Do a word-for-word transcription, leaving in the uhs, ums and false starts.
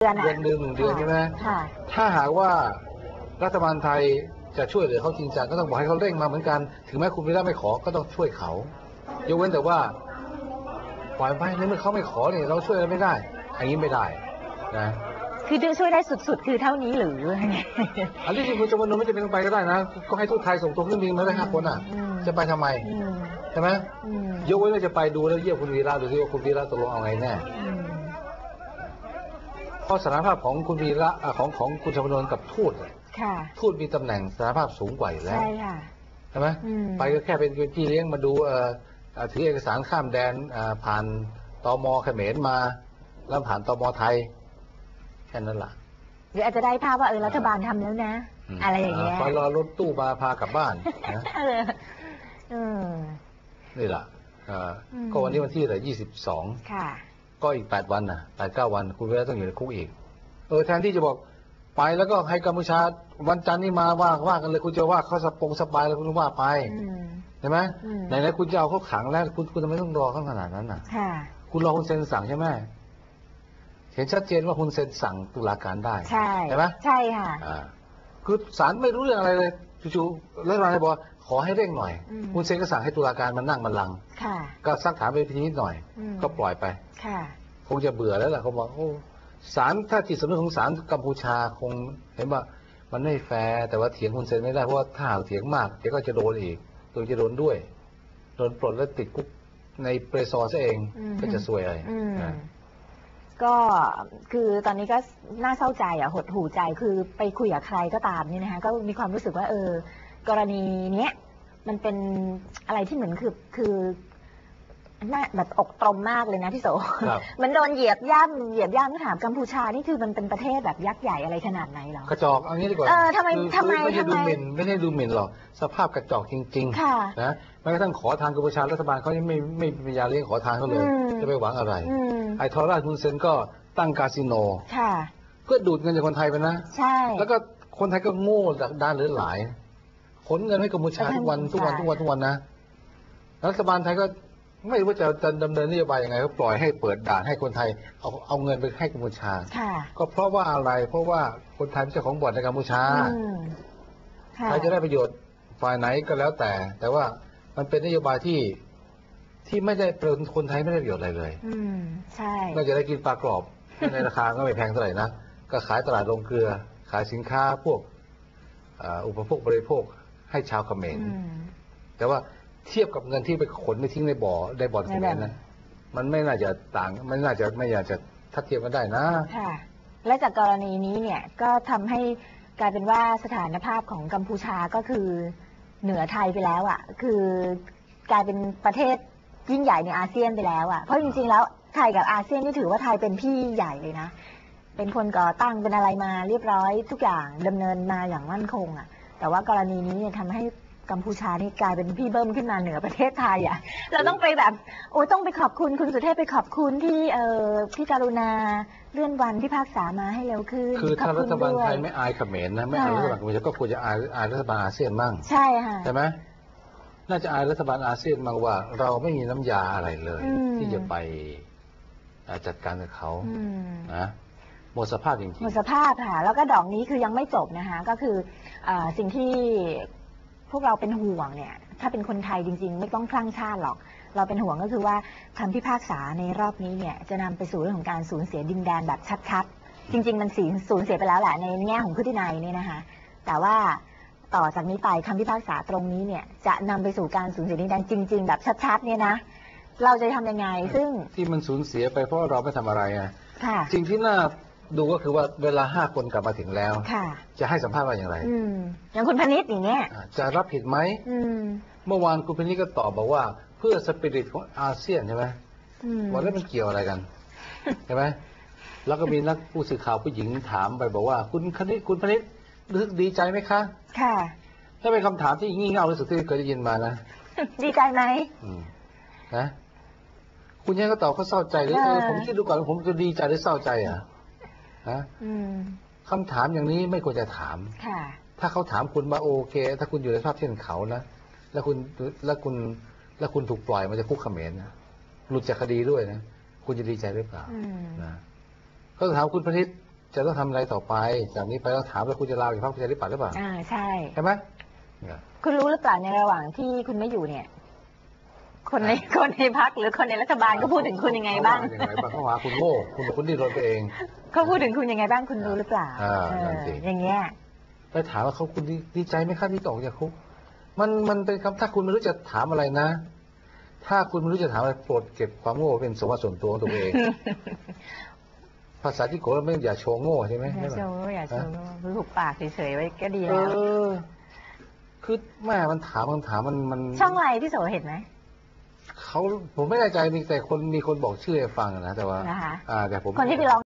เดือนหนึ่งหนึ่งเดือนใช่ไหมถ้าหากว่ารัฐบาลไทยจะช่วยเหลือเขาจริงจังก็ต้องบอกให้เขาเร่งมาเหมือนกันถึงแม้คุณวีระไม่ขอก็ต้องช่วยเขายกเว้นแต่ว่าปล่อยไปในเมื่อเขาไม่ขอเนี่ยเราช่วยอะไรไม่ได้อันนี้ไม่ได้นะคือช่วยได้สุดๆคือเท่านี้หรืออันนี้จริงคุณจำนวนไม่จะเป็นไปก็ได้นะก็ให้ทูตไทยส่งตัวเครื่องบินมาได้ห้าคนอ่ะจะไปทำไมใช่ไหมยกเว้นว่าจะไปดูแล้วเยี่ยมคุณวีระดูซิว่าคุณวีระตกลงเอาไงแน่เพราะสถานภาพของคุณวีระของของคุณจำนวนกับทูตทูตมีตำแหน่งสถานภาพสูงกว่าอยู่แล้วใช่ไหมไปก็แค่เป็นพี่เลี้ยงมาดูถือเอกสารข้ามแดนผ่านตม.เขมรมาแล้วผ่านตม.ไทยแค่นั้นแหละหรืออาจจะได้ภาพว่าเออรัฐบาลทำแล้วนะอะไรอย่างเงี้ยไปรอรถตู้มาพากลับบ้านนะนี่แหละก็วันนี้วันที่อะไรยี่สิบสองก็อีกแปดวันนะแปดเก้าวันคุณวีระต้องอยู่ในคุกอีกเออแทนที่จะบอกไปแล้วก็ให้กัมพูชาวันจันทร์นี้มาว่าว่ากันเลยคุณจะว่าเขาสปงสบายแล้วคุณว่าไปใช่ไหมไหนๆคุณจะเอาเขาขังแล้วคุณคุณทำไมต้องรอเขาขนาดนั้นน่ะคุณรอคุณเซ็นสั่งใช่ไหมเห็นชัดเจนว่าคุณเซ็นสั่งตุลาการได้ใช่ใช่ไหมใช่ค่ะคือศาลไม่รู้เรื่องอะไรเลยจู่ๆแล้วเราบอกขอให้เร่งหน่อยคุณเซ็นก็สั่งให้ตุลาการมันนั่งบัลลังก์ก็ซักถามไปทีนิดหน่อยก็ปล่อยไปคงจะเบื่อแล้วล่ะเขาบอกโอ้ศาลถ้าจิตสำนึกของศาลกัมพูชาคงเห็นว่ามันไม่แฟร์แต่ว่าเถียงคุณเซ็นไม่ได้เพราะว่าถ้าหากเถียงมากเดี๋ยวก็จะโดนอีกตัวจะโดนด้วยโดนปลดแล้วติดคุกในเปรซอซะเองก็จะซวยอะไรก็คือตอนนี้ก็น่าเศร้าใจอ่ะหดหู่ใจคือไปคุยกับใครก็ตามนี่นะคะก็มีความรู้สึกว่าเออกรณีเนี้ยมันเป็นอะไรที่เหมือนคือคือน่าแบบอกตรมมากเลยนะพี่โสมันโดนเหยียบย่ำเหยียบย่ำถามกัมพูชานี่คือมันเป็นประเทศแบบยักษ์ใหญ่อะไรขนาดไหนหรอกระจอกเอางี้ดีกว่าเออทำไมทำไมไม่ใช่ดูหมิ่นไม่ใช่ดูหมิ่นหรอกสภาพกระจอกจริงๆนะแม้กระทั่งขอทานกัมพูชารัฐบาลเขายังไม่ไม่มียาเลี้ยงขอทานเขาเลยจะไปหวังอะไรไอ้ทอราชคุณเซนก็ตั้งคาสิโนเพื่อดูดเงินจากคนไทยไปนะใช่แล้วก็คนไทยก็โง่จากด้านเหลือหลายขนเงินให้กัมพูชาทุกวันทุกวันทุกวันทุกวันนะรัฐบาลไทยก็ไม่รู้ว่าจะดำเนินนโยบายยังไงก็ปล่อยให้เปิดด่านให้คนไทยเอาเอาเงินไปให้กัมพูชาก็เพราะว่าอะไรเพราะว่าคนไทยเป็นเจ้าของบ่อนในกัมพูชาใครจะได้ประโยชน์ฝ่ายไหนก็แล้วแต่แต่ว่ามันเป็นนโยบายที่ที่ไม่ได้เป็นคนไทยไม่ได้ประโยชน์อะไรเลยใช่ไม่จะได้กินปลากรอบในราคาก็ไม่แพงเท่าไหร่นะก็ขายตลาดโรงเกลือขายสินค้าพวกอุปโภคบริโภคให้ชาวเขมรแต่ว่าเทียบกับเงินที่ไปขนไปทิ้งในบ่อในบ่อนเขมรนั้นมันไม่น่าจะต่างไม่น่าจะไม่อยากจะทัดเทียมกันได้นะค่ะและจากกรณีนี้เนี่ยก็ทำให้กลายเป็นว่าสถานภาพของกัมพูชาก็คือเหนือไทยไปแล้วอ่ะคือกลายเป็นประเทศยิ่งใหญ่ในอาเซียนไปแล้วอ่ะเพราะจริงๆแล้วไทยกับอาเซียนนี่ถือว่าไทยเป็นพี่ใหญ่เลยนะเป็นคนก่อตั้งเป็นอะไรมาเรียบร้อยทุกอย่างดำเนินมาอย่างมั่นคงอ่ะแต่ว่ากรณีนี้เนี่ยทำให้กัมพูชานี่กลายเป็นพี่เบิ้มขึ้นมาเหนือประเทศไทยอ่ะเราต้องไปแบบโอ้ต้องไปขอบคุณคุณสุเทพไปขอบคุณที่เอ่อพี่กรุณาเลื่อนวันที่ภาคษามาให้เร็วขึ้นคือถ้ารัฐบาลไทยไม่อายเขมรนะไม่อายรัฐบาลกัมพูชาก็ควรจะอายอายรัฐบาลอาเซียนมั่งใช่ค่ะใช่ไหมน่าจะอายรัฐบาลอาเซียนมั่งว่าเราไม่มีน้ำยาอะไรเลยที่จะไปจัดการกับเขานะหมดสภาพจริงๆหมดสภาพค่ะแล้วก็ดอกนี้คือยังไม่จบนะคะก็คือสิ่งที่พวกเราเป็นห่วงเนี่ยถ้าเป็นคนไทยจริงๆไม่ต้องคลั่งชาติหรอกเราเป็นห่วงก็คือว่าคำพิพากษาในรอบนี้เนี่ยจะนำไปสู่เรื่องของการสูญเสียดินแดนแบบชัดๆจริงๆมันสูญเสียไปแล้วแหละในแง่ของพฤตินัยเนี่ยนะคะแต่ว่าต่อจากนี้ไปคำพิพากษาตรงนี้เนี่ยจะนำไปสู่การสูญเสียดินแดนจริงๆแบบชัดๆเนี่ยนะเราจะทำยังไงซึ่งที่มันสูญเสียไปเพราะเราไม่ทำอะไรไงจริงที่น่าดูก็คือว่าเวลาห้าคนกลับมาถึงแล้วจะให้สัมภาษณ์ว่าอย่างไรอย่างคุณพนิษฐ์อย่างเงี้ยจะรับผิดไหมเมื่อวานคุณพนิษฐ์ก็ตอบบอกว่าเพื่อสปิริตของอาเซียนใช่ไหมว่าแล้วมันเกี่ยวอะไรกันใช่ไหมแล้วก็มีนักผู้สื่อข่าวผู้หญิงถามไปบอกว่าคุณพนิษฐ์คุณพนิษฐ์รู้สึกดีใจไหมคะค่ะถ้าเป็นคำถามที่งี่เง่าที่สุดที่เคยได้ยินมานะดีใจไหมนะคุณยังก็ตอบเขาเศร้าใจหรือเออผมคิดดูก่อนผมจะดีใจหรือเศร้าใจอ่ะนะคำถามอย่างนี้ไม่ควรจะถามถ้าเขาถามคุณมาโอเคถ้าคุณอยู่ในสภาพเช่นเขานะแล้วคุณแล้วคุณแล้วคุณถูกปล่อยมาจากคุกเขมรนะหลุดจากคดีด้วยนะคุณจะดีใจหรือเปล่านะเขาถามคุณพนิษฐ์จะต้องทำอะไรต่อไปจากนี้ไปเราถามว่าคุณจะลาออกจากพรรคประชาธิปัตย์หรือเปล่าอ่าใช่ใช่ไหมคุณรู้หรือเปล่าในระหว่างที่คุณไม่อยู่เนี่ย คนในคนในพรรคหรือคนในรัฐบาลก็พูดถึงคุณยังไงบ้างยังไงบ้างเขาหาคุณโง่คุณคุณดิ้นรนไปเองเขาพูดถึงคุณยังไงบ้างคุณรู้หรือเปล่าอ่าอย่างเงี้ยไปถามว่าเขาคุณดีใจไหมครับที่ตกจากคุกมันมันเป็นคำถ้าคุณไม่รู้จะถามอะไรนะ ถ้าคุณไม่รู้จะถามอะไรโปรดเก็บความโง่เป็นสมบัติส่วนตัวของตัวเองภาษาที่โกเราไม่อย่าโชว์โง่ใช่ไหมอย่าโชว์อย่าโชว์รู้ถูกปากเฉยๆไว้ก็ดีแล้วคือแม่มันถามคำถามมันมันช่องไรที่โสเห็นไหมเขาผมไม่แน่ใจมีแต่คนมีคนบอกชื่อให้ฟังนะแต่ว่านะคะอ่าแต่ผมคนที่ไปร้อง